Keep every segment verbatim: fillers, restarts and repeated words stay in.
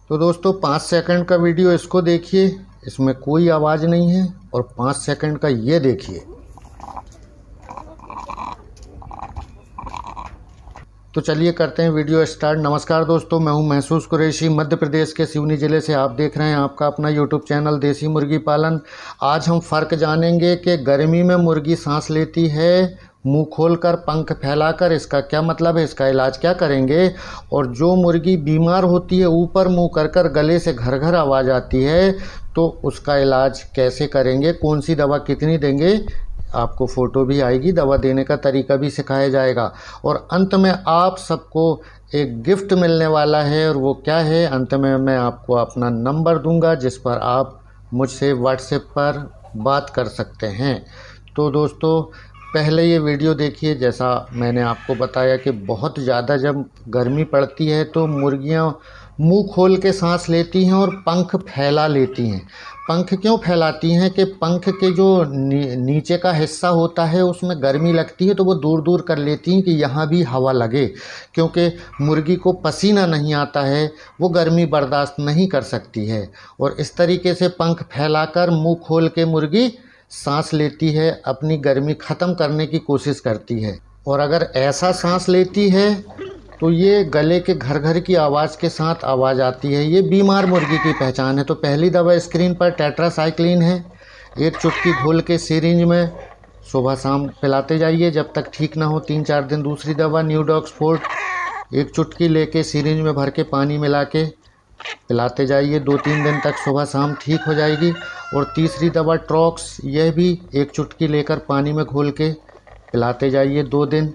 तो दोस्तों पाँच सेकंड का वीडियो इसको देखिए, इसमें कोई आवाज़ नहीं है। और पाँच सेकंड का ये देखिए। तो चलिए करते हैं वीडियो स्टार्ट। नमस्कार दोस्तों, मैं हूं महसूस कुरैशी, मध्य प्रदेश के सिवनी ज़िले से। आप देख रहे हैं आपका अपना यूट्यूब चैनल देसी मुर्गी पालन। आज हम फ़र्क जानेंगे कि गर्मी में मुर्गी सांस लेती है मुंह खोलकर, पंख फैलाकर। इसका क्या मतलब है, इसका इलाज क्या करेंगे। और जो मुर्गी बीमार होती है, ऊपर मुंह कर कर गले से घर घर आवाज़ आती है, तो उसका इलाज कैसे करेंगे, कौन सी दवा कितनी देंगे, आपको फ़ोटो भी आएगी, दवा देने का तरीका भी सिखाया जाएगा। और अंत में आप सबको एक गिफ्ट मिलने वाला है। और वो क्या है, अंत में मैं आपको अपना नंबर दूंगा जिस पर आप मुझसे व्हाट्सएप पर बात कर सकते हैं। तो दोस्तों पहले ये वीडियो देखिए। जैसा मैंने आपको बताया कि बहुत ज़्यादा जब गर्मी पड़ती है तो मुर्गियाँ मुंह खोल के सांस लेती हैं और पंख फैला लेती हैं। पंख क्यों फैलाती हैं कि पंख के जो नी, नीचे का हिस्सा होता है उसमें गर्मी लगती है, तो वो दूर दूर कर लेती हैं कि यहाँ भी हवा लगे। क्योंकि मुर्गी को पसीना नहीं आता है, वो गर्मी बर्दाश्त नहीं कर सकती है। और इस तरीके से पंख फैलाकर मुंह खोल के मुर्गी सांस लेती है, अपनी गर्मी ख़त्म करने की कोशिश करती है। और अगर ऐसा सांस लेती है तो ये गले के घर घर की आवाज़ के साथ आवाज़ आती है। ये बीमार मुर्गी की पहचान है। तो पहली दवा स्क्रीन पर टेट्रासाइक्लिन है। एक चुटकी घोल के सिरिंज में सुबह शाम पिलाते जाइए जब तक ठीक ना हो, तीन चार दिन। दूसरी दवा न्यूडॉक्सफोर्ट, एक चुटकी लेके सिरिंज में भर के पानी मिला के पिलाते जाइए, दो तीन दिन तक सुबह शाम ठीक हो जाएगी। और तीसरी दवा ट्रॉक्स, यह भी एक चुटकी लेकर पानी में घोल के पिलाते जाइए दो दिन।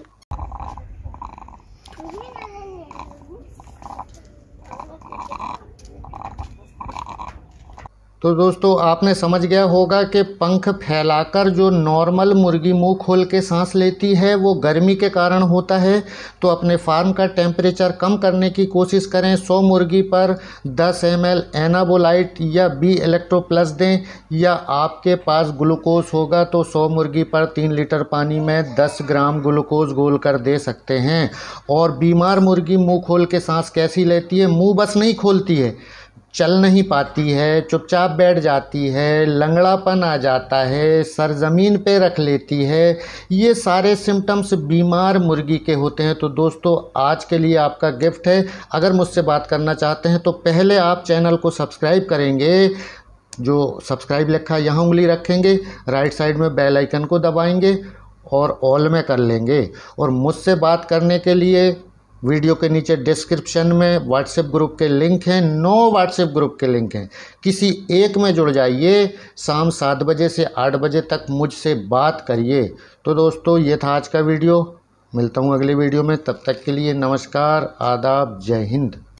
तो दोस्तों आपने समझ गया होगा कि पंख फैलाकर जो नॉर्मल मुर्गी मुंह खोल के सांस लेती है वो गर्मी के कारण होता है। तो अपने फार्म का टेम्परेचर कम करने की कोशिश करें। सौ मुर्गी पर दस एम एल एनाबोलाइट या बी इलेक्ट्रो प्लस दें, या आपके पास ग्लूकोज होगा तो सौ मुर्गी पर तीन लीटर पानी में दस ग्राम ग्लूकोज घोल कर दे सकते हैं। और बीमार मुर्गी मुँह खोल के सांस कैसी लेती है, मुँह बस नहीं खोलती है, चल नहीं पाती है, चुपचाप बैठ जाती है, लंगड़ापन आ जाता है, सर ज़मीन पे रख लेती है। ये सारे सिम्टम्स बीमार मुर्गी के होते हैं। तो दोस्तों आज के लिए आपका गिफ्ट है। अगर मुझसे बात करना चाहते हैं तो पहले आप चैनल को सब्सक्राइब करेंगे। जो सब्सक्राइब लिखा है यहाँ उंगली रखेंगे, राइट साइड में बेल आइकन को दबाएंगे और ऑल में कर लेंगे। और मुझसे बात करने के लिए वीडियो के नीचे डिस्क्रिप्शन में व्हाट्सएप ग्रुप के लिंक हैं, नौ व्हाट्सएप ग्रुप के लिंक हैं, किसी एक में जुड़ जाइए। शाम सात बजे से आठ बजे तक मुझसे बात करिए। तो दोस्तों ये था आज का वीडियो। मिलता हूँ अगले वीडियो में, तब तक के लिए नमस्कार, आदाब, जय हिंद।